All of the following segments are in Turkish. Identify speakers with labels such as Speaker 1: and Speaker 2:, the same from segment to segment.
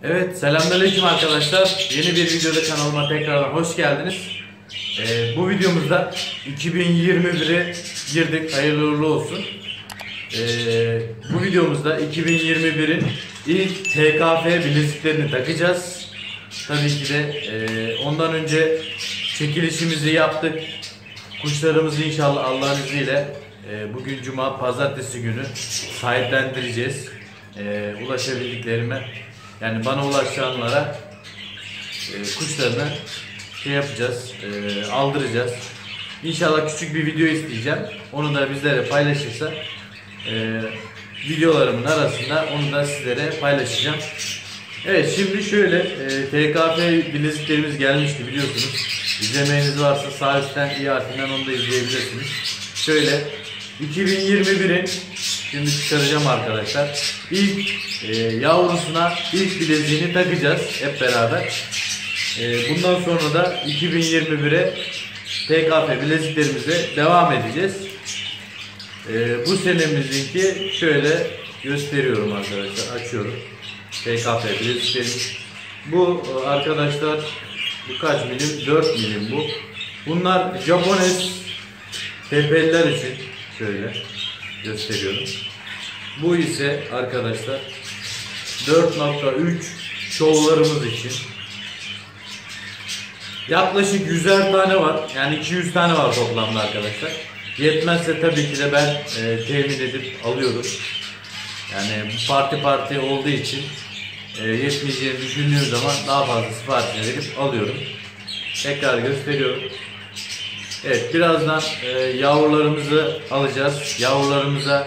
Speaker 1: Evet, selamünaleyküm arkadaşlar. Yeni bir videoda kanalıma tekrardan hoş geldiniz. Bu videomuzda 2021'e girdik. Hayırlı uğurlu olsun. Bu videomuzda 2021'in ilk TKF bileziklerini takacağız. Tabii ki de ondan önce çekilişimizi yaptık. Kuşlarımızı inşallah Allah'ın izniyle bugün Cuma, Pazartesi günü sahiplendireceğiz. Ulaşabildiklerime, yani bana ulaşanlara kuşlarını yapacağız, aldıracağız. İnşallah küçük bir video isteyeceğim. Onu da bizlere paylaşırsa videolarımın arasında onu da sizlere paylaşacağım. Evet, şimdi şöyle TKF bileziklerimiz gelmişti biliyorsunuz. İzlemeyeniz varsa sağ üstten i harfinden onu da izleyebilirsiniz. Şöyle 2021'in şimdi çıkaracağım arkadaşlar. İlk yavrusuna ilk bileziğini takacağız hep beraber. Bundan sonra da 2021'e TKF bileziklerimize devam edeceğiz. Bu senemizinki şöyle gösteriyorum arkadaşlar. Açıyorum. TKF bileziklerimiz. Bu arkadaşlar bu kaç milim? 4 milim bu. Bunlar Japones tepeliler için şöyle gösteriyorum. Bu ise arkadaşlar 4.3 şovlarımız için. Yaklaşık 100'er tane var. Yani 200 tane var toplamda arkadaşlar. Yetmezse tabii ki de ben temin edip alıyorum. Yani parti olduğu için yetmeyeceğini düşündüğüm zaman daha fazla siparişini verip alıyorum. Tekrar gösteriyorum. Evet, birazdan yavrularımızı alacağız. Yavrularımıza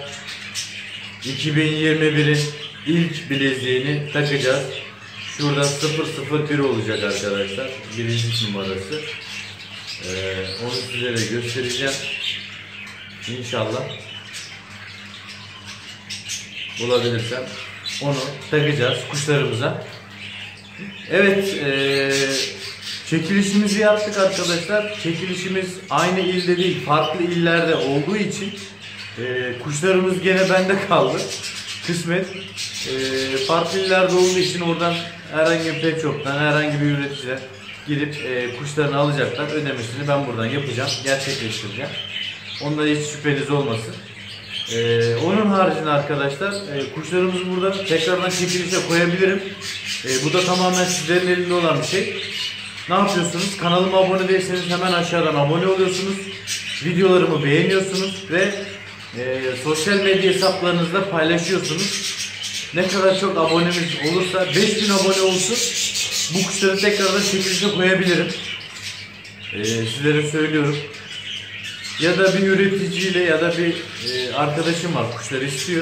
Speaker 1: 2021'in ilk bileziğini takacağız. Şurada 001 olacak arkadaşlar. Bilezik numarası. Onu sizlere göstereceğim. İnşallah bulabilirsem onu takacağız kuşlarımıza. Evet, çekilişimizi yaptık arkadaşlar. Çekilişimiz aynı ilde değil, farklı illerde olduğu için kuşlarımız gene bende kaldı. Kısmet. Farklı illerde olduğu için oradan herhangi bir pet shop'tan, herhangi bir üreticiden gidip kuşlarını alacaklar. Ödemesini ben buradan yapacağım, gerçekleştireceğim. Onda hiç şüpheniz olmasın. Onun haricinde arkadaşlar kuşlarımızı burada tekrardan çekilişe koyabilirim. Bu da tamamen sizlerin elinde olan bir şey. Ne yapıyorsunuz? Kanalıma abone değilseniz hemen aşağıdan abone oluyorsunuz. Videolarımı beğeniyorsunuz ve sosyal medya hesaplarınızda paylaşıyorsunuz. Ne kadar çok abonemiz olursa, 5000 abone olsun, bu kuşları tekrardan çekilişe koyabilirim. Sizlere söylüyorum. Ya da bir üreticiyle ya da bir arkadaşım var, kuşları istiyor.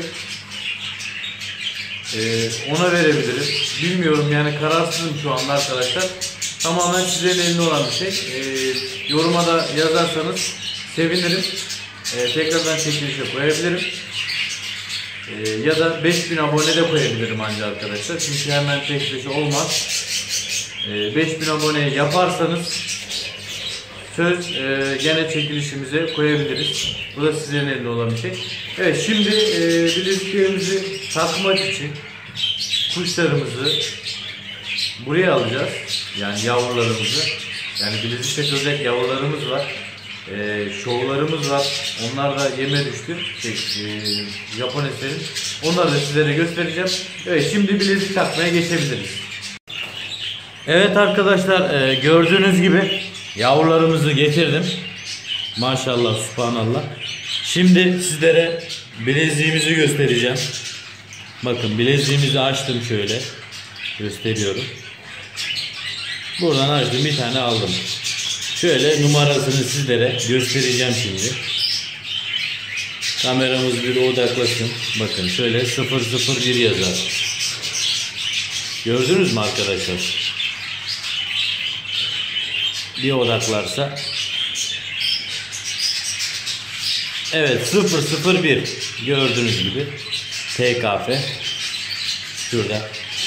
Speaker 1: Ona verebilirim. Bilmiyorum, yani kararsızım şu anda arkadaşlar. Tamamen sizlerin elinde olan bir şey. Yoruma da yazarsanız sevinirim. Tekrardan çekilişe koyabilirim. Ya da 5000 abone de koyabilirim ancak arkadaşlar. Çünkü hemen tek olmaz. 5000 abone yaparsanız söz gene çekilişimize koyabiliriz. Bu da sizlerin elinde olan bir şey. Evet, şimdi bileziklerimizi takmak için kuşlarımızı buraya alacağız. Yani yavrularımızı. Yani bilezik takılacak yavrularımız var. Şovlarımız var. Onlar da yeme düştü. Japoneslerin. Onları da sizlere göstereceğim. Evet, şimdi bilezik takmaya geçebiliriz. Evet arkadaşlar, gördüğünüz gibi yavrularımızı getirdim. Maşallah, subhanallah. Şimdi sizlere bileziğimizi göstereceğim. Bakın, bileziğimizi açtım, şöyle gösteriyorum. Buradan açtım, bir tane aldım. Şöyle numarasını sizlere göstereceğim şimdi. Kameramız bir odaklasın. Bakın şöyle 001 yazar. Gördünüz mü arkadaşlar? Bir odaklarsa. Evet, 001 gördüğünüz gibi TKF şurada.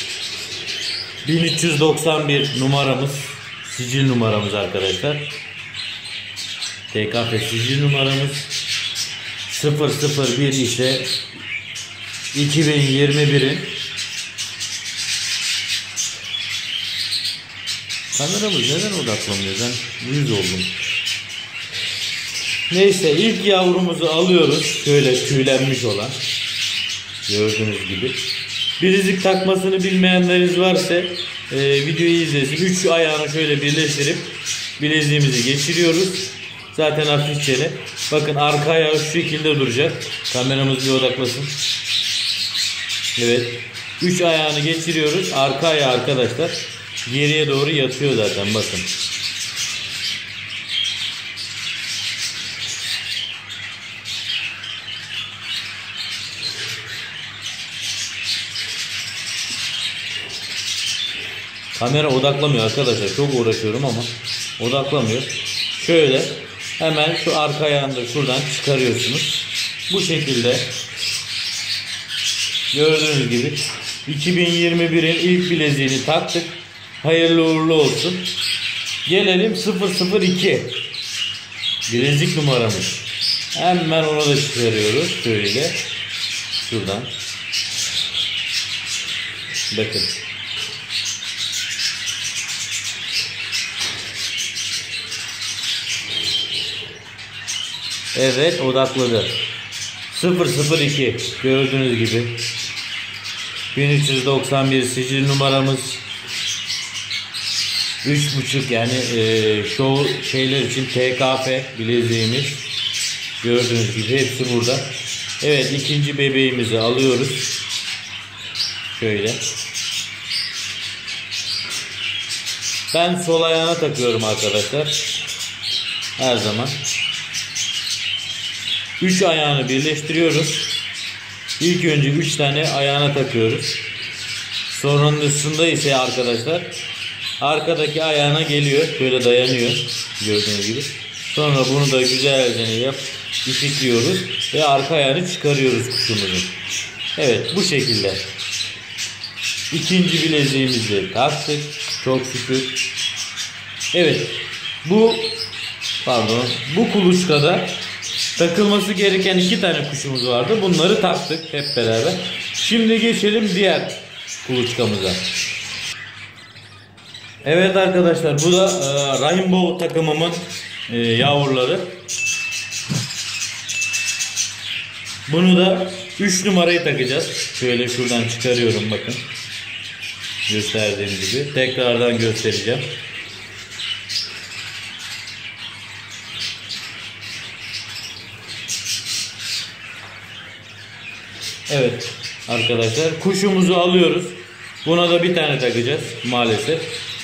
Speaker 1: 1391 numaramız, sicil numaramız arkadaşlar. TKF sicil numaramız. 001 ise 2021'in Kameramız neden odaklanmıyor? Ben uyuz oldum. Neyse, ilk yavrumuzu alıyoruz. Şöyle tüylenmiş olan. Gördüğünüz gibi. Bilezik takmasını bilmeyenleriniz varsa videoyu izlesin. 3 ayağını şöyle birleştirip bileziğimizi geçiriyoruz. Zaten hafifçe. Bakın arka ayağı şu şekilde duracak. Kameramız bir odaklasın. Evet. 3 ayağını geçiriyoruz. Arka ayağı arkadaşlar geriye doğru yatıyor zaten, bakın. Kamera odaklamıyor arkadaşlar. Çok uğraşıyorum ama odaklamıyor. Şöyle hemen şu arka ayağını da şuradan çıkarıyorsunuz. Bu şekilde gördüğünüz gibi 2021'in ilk bileziğini taktık. Hayırlı uğurlu olsun. Gelelim 002 bilezik numaramız. Hemen onu da çıkarıyoruz. Şöyle şuradan. Bakın. Evet, odakladı. 002 gördüğünüz gibi 1391 sicil numaramız. 3.5 yani show şeyler için TKF bileziğimiz. Gördüğünüz gibi hepsi burada. Evet, ikinci bebeğimizi alıyoruz. Şöyle. Ben sol ayağına takıyorum arkadaşlar. Her zaman. 3 ayağını birleştiriyoruz. İlk önce 3 tane ayağına takıyoruz. Sonrasında ise arkadaşlar arkadaki ayağına geliyor. Böyle dayanıyor. Gördüğünüz gibi. Sonra bunu da güzelce ipikliyoruz ve arka ayağını çıkarıyoruz kuşumuzun. Evet, bu şekilde. İkinci bileziğimizi taktık. Çok şükür. Evet. Bu kuluçkada takılması gereken 2 tane kuşumuz vardı. Bunları taktık hep beraber. Şimdi geçelim diğer kuluçkamıza. Evet arkadaşlar, bu da Rainbow takımımın yavruları. Bunu da 3 numarayı takacağız. Şöyle şuradan çıkarıyorum, bakın. Gösterdiğim gibi. Tekrardan göstereceğim. Evet arkadaşlar, kuşumuzu alıyoruz. Buna da bir tane takacağız maalesef.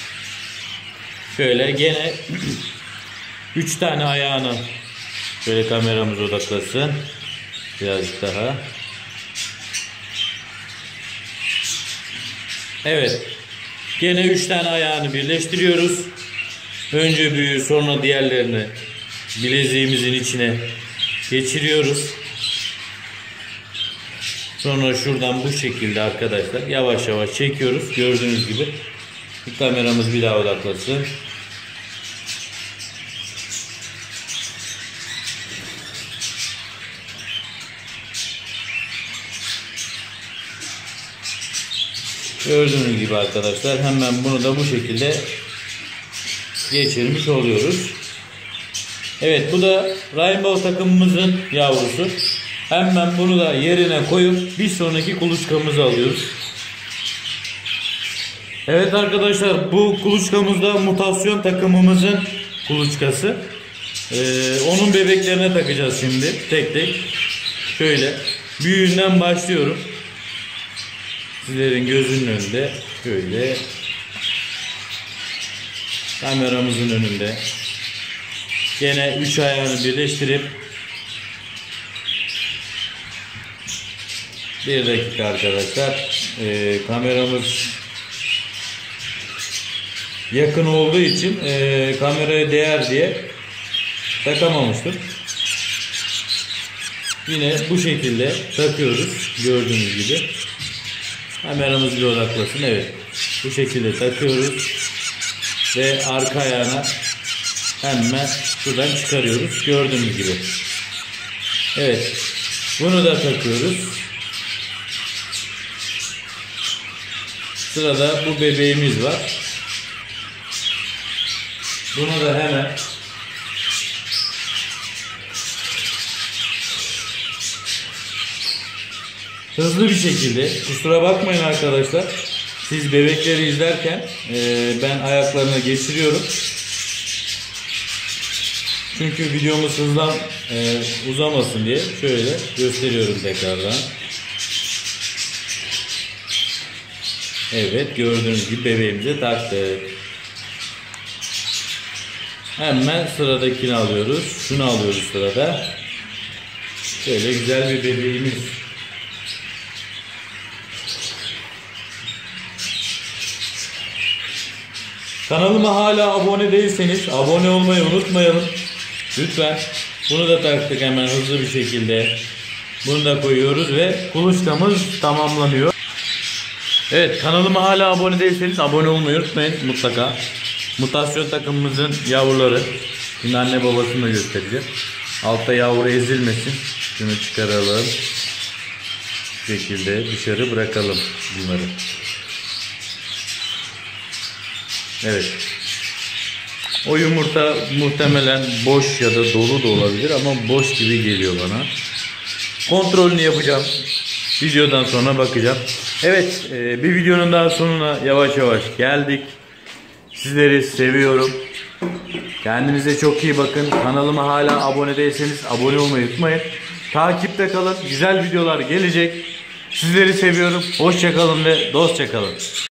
Speaker 1: Şöyle gene 3 tane ayağını, şöyle kameramız odaklasın. Birazcık daha. Evet. Gene 3 tane ayağını birleştiriyoruz. Önce büyüğü, sonra diğerlerini bileziğimizin içine geçiriyoruz. Sonra şuradan bu şekilde arkadaşlar yavaş yavaş çekiyoruz. Gördüğünüz gibi. Kameramız bir daha odaklasın. Gördüğünüz gibi arkadaşlar, hemen bunu da bu şekilde geçirmiş oluyoruz. Evet, bu da Rainbow takımımızın yavrusu. Hemen bunu da yerine koyup bir sonraki kuluçkamızı alıyoruz. Evet arkadaşlar, bu kuluçkamızda mutasyon takımımızın kuluçkası. Onun bebeklerine takacağız şimdi tek tek. Şöyle büyüğünden başlıyorum. Sizlerin gözünün önünde, şöyle kameramızın önünde. Gene 3 ayağını birleştirip bir dakika arkadaşlar, kameramız yakın olduğu için kameraya değer diye takamamıştım. Yine bu şekilde takıyoruz gördüğünüz gibi. Kameramız bir odaklasın. Evet, bu şekilde takıyoruz ve arka ayağına hemen şuradan çıkarıyoruz gördüğünüz gibi. Evet, bunu da takıyoruz. Sırada bu bebeğimiz var. Bunu da hemen hızlı bir şekilde, kusura bakmayın arkadaşlar, siz bebekleri izlerken ben ayaklarına geçiriyorum. Çünkü videomuz hızlan uzamasın diye şöyle gösteriyorum tekrardan. Evet, gördüğünüz gibi bebeğimize taktık. Hemen sıradakini alıyoruz. Şunu alıyoruz sırada. Şöyle güzel bir bebeğimiz. Kanalıma hala abone değilseniz abone olmayı unutmayalım. Lütfen. Bunu da taktık hemen hızlı bir şekilde. Bunu da koyuyoruz ve kuluçkamız tamamlanıyor. Evet, kanalıma hala abone değilseniz abone olmayı unutmayın mutlaka. Mutasyon takımımızın yavruları. Şimdi anne babasını da göstereceğim. Altta yavru ezilmesin. Şunu çıkaralım. Bu şekilde dışarı bırakalım bunları. Evet. O yumurta muhtemelen boş ya da dolu da olabilir ama boş gibi geliyor bana. Kontrolünü yapacağım. Videodan sonra bakacağım. Evet, bir videonun daha sonuna yavaş yavaş geldik. Sizleri seviyorum. Kendinize çok iyi bakın. Kanalıma hala abone değilseniz abone olmayı unutmayın. Takipte kalın. Güzel videolar gelecek. Sizleri seviyorum. Hoşça kalın ve dostça kalın.